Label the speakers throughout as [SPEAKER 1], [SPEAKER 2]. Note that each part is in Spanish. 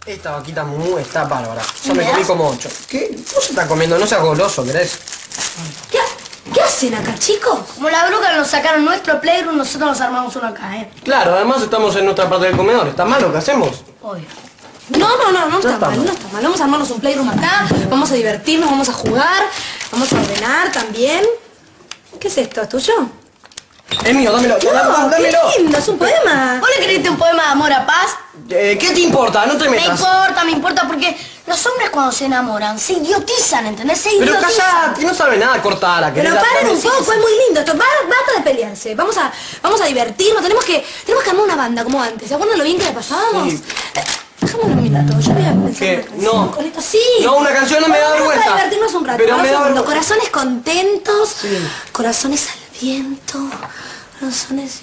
[SPEAKER 1] Esta vaquita Mumú está bárbara. Ya me comí como 8. ¿Qué? ¿Vos se está comiendo? No seas goloso, ¿querés?
[SPEAKER 2] ¿Qué hacen acá, chicos?
[SPEAKER 3] Como la bruja nos sacaron nuestro playroom, nosotros nos armamos uno acá, ¿eh?
[SPEAKER 1] Claro, además estamos en nuestra parte del comedor. ¿Está mal lo que hacemos?
[SPEAKER 3] Obvio.
[SPEAKER 2] No está mal. Vamos a armarnos un playroom acá, vamos a divertirnos, vamos a jugar, vamos a ordenar también. ¿Qué es esto? ¿Es tuyo?
[SPEAKER 1] Es mío, dámelo.
[SPEAKER 2] No,
[SPEAKER 1] dámelo.
[SPEAKER 2] qué lindo, es un poema.
[SPEAKER 3] ¿Vos le escribiste un poema de amor a paz?
[SPEAKER 1] ¿Qué te importa? No te metas.
[SPEAKER 3] Me importa porque los hombres cuando se enamoran se idiotizan, ¿entendés? Se
[SPEAKER 1] Pero
[SPEAKER 3] idiotizan.
[SPEAKER 1] callate, no sabe nada, cortala.
[SPEAKER 2] Pero paren un poco, es muy lindo esto. Basta de pelearse. Vamos a divertirnos. Tenemos que armar una banda como antes. ¿Se acuerdan lo bien que la pasábamos?
[SPEAKER 1] Sí.
[SPEAKER 2] Déjame un minuto, yo voy a pensar
[SPEAKER 1] ¿Qué?
[SPEAKER 2] una canción
[SPEAKER 1] No.
[SPEAKER 2] con esto. Sí.
[SPEAKER 1] No, una canción no me da vergüenza.
[SPEAKER 2] Vamos a divertirnos un rato.
[SPEAKER 1] Pero
[SPEAKER 2] Ahora
[SPEAKER 1] me da
[SPEAKER 2] segundo.
[SPEAKER 1] vergüenza.
[SPEAKER 2] Corazones contentos.
[SPEAKER 1] Sí.
[SPEAKER 2] Corazones al viento. Corazones...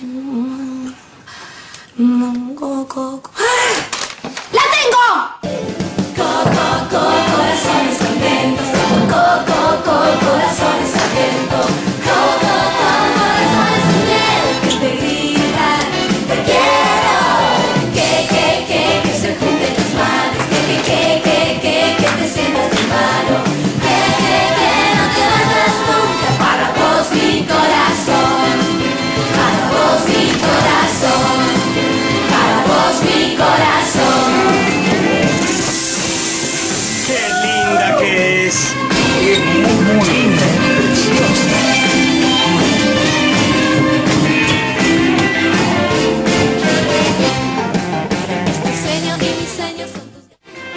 [SPEAKER 2] ¡La tengo! Corazones contentos. Corazones al viento. Corazones sin miedo que te gritan. Te quiero. Que se junten tus manos. Que te sientas de mano. Que no te vayas nunca. Para vos mi corazón. Para vos mi corazón. Para vos mi corazón.
[SPEAKER 4] ¡Qué linda que es!
[SPEAKER 5] Muy linda, preciosa.
[SPEAKER 2] Este sueño y mis sueños son tus...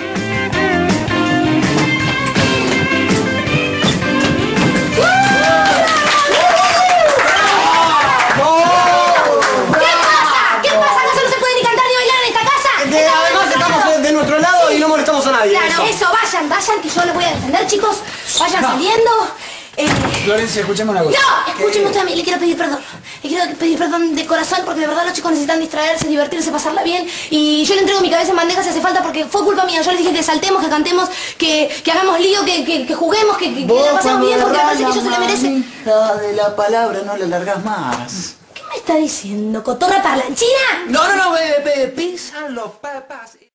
[SPEAKER 2] ¿Qué pasa? ¿Acaso no se puede ni cantar ni bailar en esta casa?
[SPEAKER 1] Además estamos de nuestro lado y no molestamos a nadie.
[SPEAKER 2] Claro, eso, vayan, que yo les voy a defender, chicos. Vayan saliendo.
[SPEAKER 5] Florencia, escuchame una cosa.
[SPEAKER 2] No, escuchen usted a mí, le quiero pedir perdón. Le quiero pedir perdón de corazón porque de verdad los chicos necesitan distraerse, divertirse, pasarla bien. Y yo le entrego mi cabeza en bandeja si hace falta porque fue culpa mía. Yo les dije que saltemos, que cantemos, que hagamos lío, que juguemos, que la pasemos bien porque me parece que ellos se lo merecen.
[SPEAKER 5] Hija de la palabra, no la largas más.
[SPEAKER 2] ¿Qué me está diciendo, cotorra parlanchina?
[SPEAKER 5] No, pisan los papas.